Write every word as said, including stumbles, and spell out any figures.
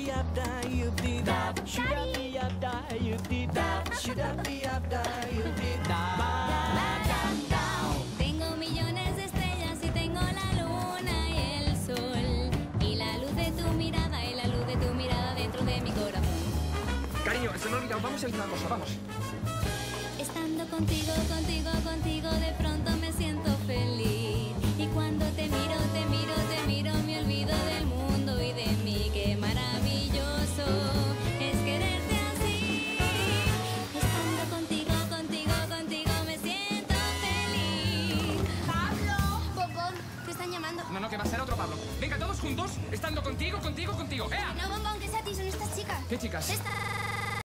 Tengo millones de estrellas y tengo la luna y el sol. Y la luz de tu mirada y la luz de tu mirada dentro de mi corazón. Cariño, se me ha olvidado. Vamos a hacer una cosa, vamos. Estando contigo, contigo, contigo, de pronto me siento feliz. Y cuando te miro, te miro, te miro, me olvido del mundo y de mí. Qué maravilloso es quererte así. Estando contigo, contigo, contigo, me siento feliz. ¡Pablo! Bombón, te están llamando. No, no, que va a ser otro Pablo. Venga, todos juntos, estando contigo, contigo, contigo. ¡Ea! No, Bombón, que es a ti, son estas chicas. ¿Qué chicas? Esta...